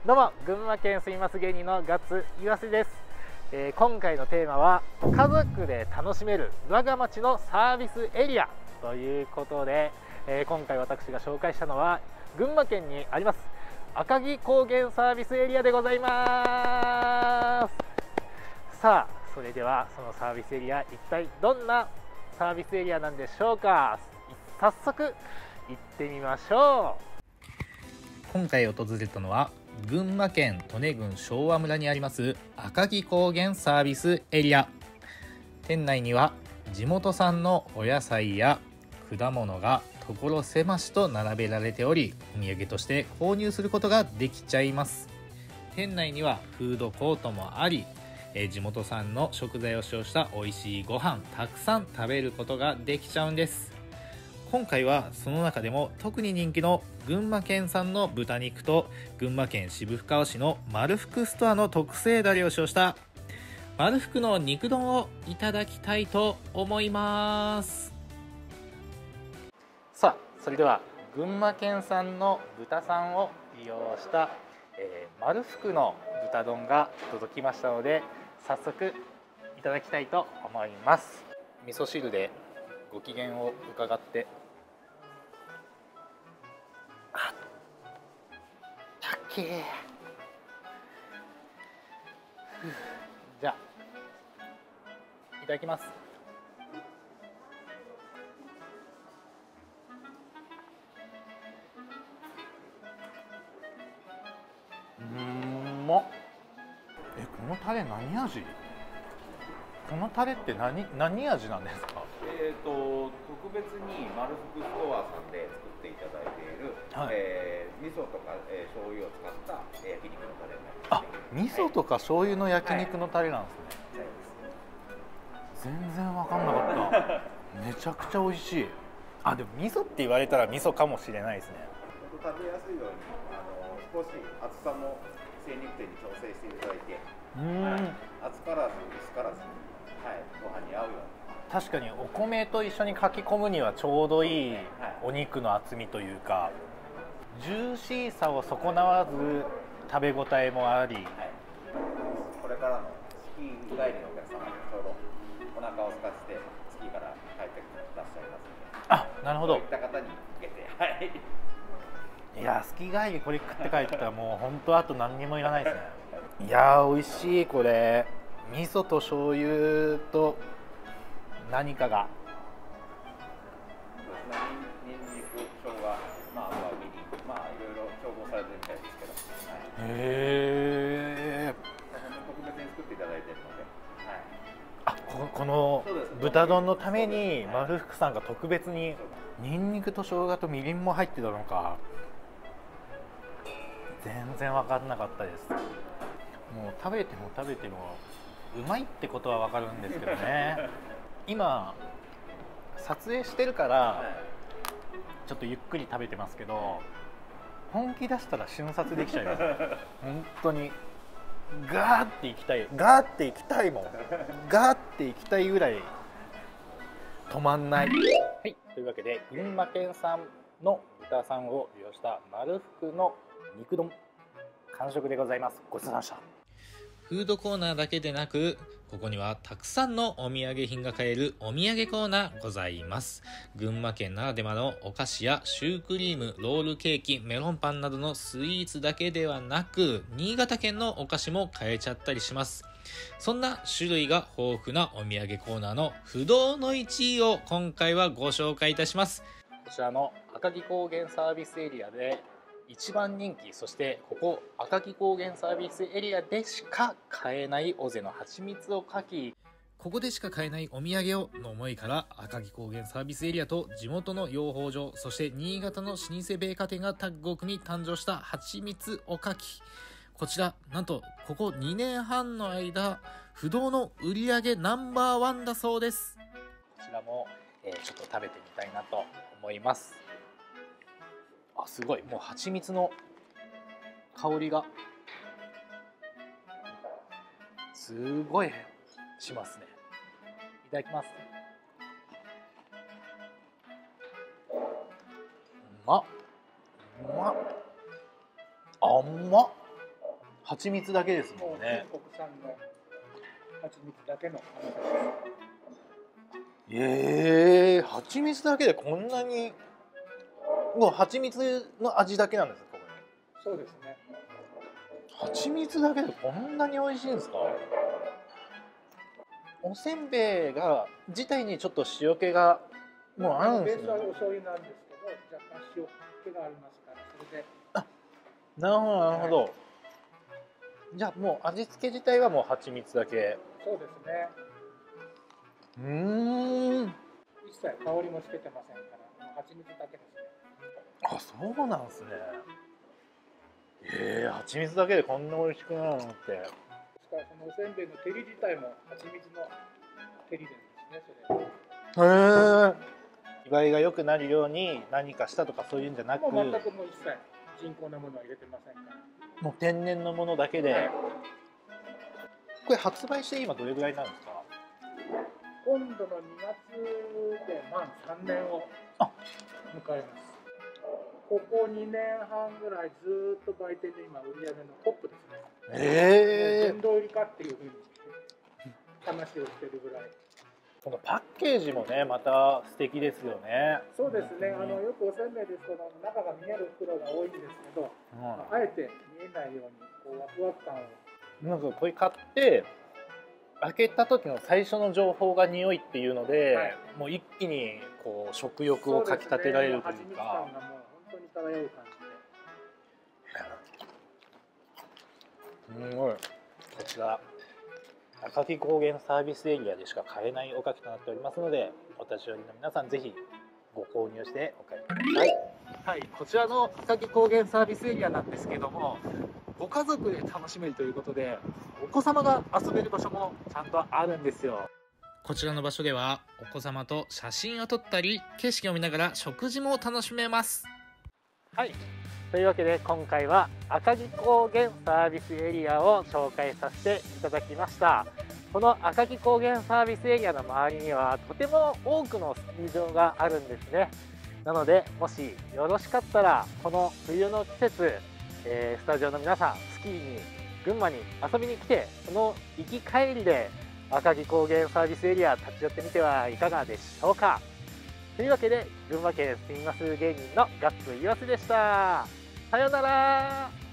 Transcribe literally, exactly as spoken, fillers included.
どうも、群馬県住みます芸人のガッツイワシです。えー、今回のテーマは家族で楽しめる我が町のサービスエリアということで、えー、今回私が紹介したのは群馬県にあります赤城高原サービスエリアでございます。さあ、それではそのサービスエリア、一体どんなサービスエリアなんでしょうか。早速行ってみましょう。今回訪れたのは群馬県利根郡昭和村にあります赤城高原サービスエリア。店内には地元産のお野菜や果物が所狭しと並べられており、お土産として購入することができちゃいます。店内にはフードコートもあり、地元産の食材を使用した美味しいご飯たくさん食べることができちゃうんです。今回はその中でも特に人気の群馬県産の豚肉と群馬県渋川市の丸福ストアの特製ダレを使用した丸福の肉丼をいただきたいと思います。さあ、それでは群馬県産の豚さんを利用した、えー、丸福の豚丼が届きましたので、早速いただきたいと思います。味噌汁でご機嫌を伺って、あったっけー。じゃあいただきます。うんまっ。え、このタレ何味？このタレって何何味なんですか？ えーと特別に丸福ストアさんで作っていただいている、はい、えー、味噌とか、えー、醤油を使った焼肉のタレになります。あ、 味噌とか醤油の焼肉のタレなんですね。はい、全然分かんなかった。めちゃくちゃ美味しい。あ、でも味噌って言われたら味噌かもしれないですね。 食べやすいようにあの少し厚さも精肉店に調整していただいて、うん、はい、厚からず薄からず、はい、ご飯に合うように。 確かにお米と一緒にかき込むにはちょうどいいお肉の厚みというか、ジューシーさを損なわず食べ応えもあり、はい、 これからのスキー帰りのお客様にちょうどお腹を空かせてスキーから帰ってらっしゃいますので、 あ、なるほど、 そういった方に向けて、はい、 いや、スキー帰りこれ食って帰ったらもう本当あと何にもいらないですね。いやー、美味しい。これ味噌と醤油と何かが、 ニンニク、生姜、まあ、あとはみりん、まあいろいろ調合されてるみたいですけど、はい、へえ。特別に作っていただいているので、はい、 あ、こ, この豚丼のために丸福さんが特別にニンニクと生姜とみりんも入ってたのか、全然分かんなかったです。もう食べても食べてもうまいってことは分かるんですけどね今撮影してるからちょっとゆっくり食べてますけど、本気出したら瞬殺できちゃいます本当にガーっていきたい、ガーっていきたいもんガーっていきたいぐらい止まんない。はい、というわけで群馬県産の豚さんを利用した丸福の肉丼完食でございます。ごちそうさまでした。フードコーナーだけでなく、ここにはたくさんのお土産品が買えるお土産コーナーございます。群馬県ならではのお菓子やシュークリーム、ロールケーキ、メロンパンなどのスイーツだけではなく、新潟県のお菓子も買えちゃったりします。そんな種類が豊富なお土産コーナーの不動のいちいを今回はご紹介いたします。こちらの赤城高原サービスエリアで一番人気、そしてここ赤城高原サービスエリアでしか買えない尾瀬の蜂蜜をかき、ここでしか買えないお土産をの思いから赤城高原サービスエリアと地元の養蜂場、そして新潟の老舗米花店がタッグを組み誕生した蜂蜜おかき。こちらなんとここにねんはんの間不動の売り上げナンバーワンだそうです。こちらも、えー、ちょっと食べてみたいなと思います。あ、すごい、もう蜂蜜の香りがすごいしますね。いただきます。うまっ、うまっ、あんまっ。 蜂蜜だけですもんね。 もう全国産の蜂蜜だけの甘酒です。 ええー、蜂蜜だけでこんなに、もう蜂蜜の味だけなんですかこれ。 そうですね。 蜂蜜だけでこんなに美味しいんですか。おせんべいが自体にちょっと塩気がもうあるんですね。 ベースはお醤油なんですけど、若干塩気がありますから、それで。 あ、なるほどなるほど。はい、じゃあもう味付け自体はもう蜂蜜だけ。 そうですね。 うーん。 一切香りもつけてませんから、もう蜂蜜だけですね。 あ、そうなんですね。ええー、蜂蜜だけでこんな美味しくなるのって。 ですからそのおせんべいの照り自体も蜂蜜の照りですね。それ。へえ。祝いが良くなるように何かしたとかそういうんじゃなく。 もう全くもう一切人工のものは入れてませんから。 もう天然のものだけで。はい、これ発売して今どれぐらいなんですか。 今度のにがつで満さんねんを迎えます。ここにねんはんぐらいずっと売店で今売り上げのトップですね。ええー。殿堂入りかっていうふうに話をしてるぐらい。 このパッケージもねまた素敵ですよね。 そうですね。あのよくおせんべいですと中が見える袋が多いんですけど、うん、あえて見えないようにこうワクワク感を。 なんかこれ買って開けた時の最初の情報が匂いっていうので、はい、もう一気にこう食欲をかきたてられるというか。 本当に漂う感じで。 すごい。こちら赤城高原サービスエリアでしか買えないおかきとなっておりますので、お年寄りの皆さんぜひご購入してお帰りください。はい、こちらの赤城高原サービスエリアなんですけども、ご家族で楽しめるということで、お子様が遊べる場所もちゃんとあるんですよ。こちらの場所ではお子様と写真を撮ったり景色を見ながら食事も楽しめます。はい、というわけで今回は赤城高原サービスエリアを紹介させていただきました。この赤城高原サービスエリアの周りにはとても多くのスキー場があるんですね。なのでもしよろしかったらこの冬の季節、えー、スタジオの皆さんスキーに群馬に遊びに来て、その行き帰りで赤城高原サービスエリア立ち寄ってみてはいかがでしょうか。というわけで群馬県住みます芸人のガッツイワスでした。さようなら。